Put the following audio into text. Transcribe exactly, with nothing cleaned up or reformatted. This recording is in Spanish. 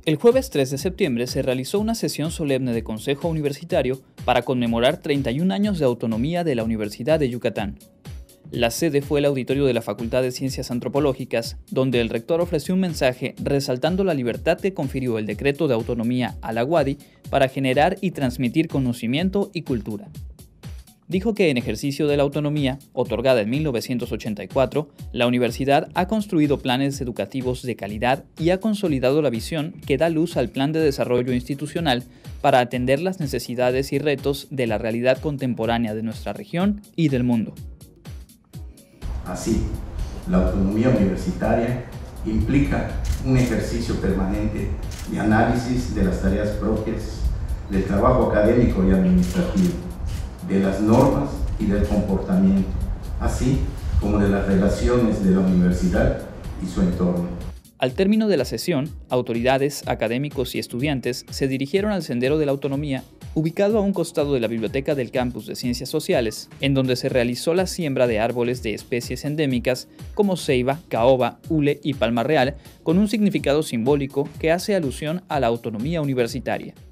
El jueves tres de septiembre se realizó una sesión solemne de Consejo Universitario para conmemorar treinta y un años de autonomía de la Universidad de Yucatán. La sede fue el auditorio de la Facultad de Ciencias Antropológicas, donde el rector ofreció un mensaje resaltando la libertad que confirió el decreto de autonomía a la U A D Y para generar y transmitir conocimiento y cultura. Dijo que en ejercicio de la autonomía, otorgada en mil novecientos ochenta y cuatro, la universidad ha construido planes educativos de calidad y ha consolidado la visión que da luz al Plan de Desarrollo Institucional para atender las necesidades y retos de la realidad contemporánea de nuestra región y del mundo. Así, la autonomía universitaria implica un ejercicio permanente de análisis de las tareas propias, del trabajo académico y administrativo, de las normas y del comportamiento, así como de las relaciones de la universidad y su entorno. Al término de la sesión, autoridades, académicos y estudiantes se dirigieron al Sendero de la Autonomía, ubicado a un costado de la Biblioteca del Campus de Ciencias Sociales, en donde se realizó la siembra de árboles de especies endémicas como ceiba, caoba, hule y palma real, con un significado simbólico que hace alusión a la autonomía universitaria.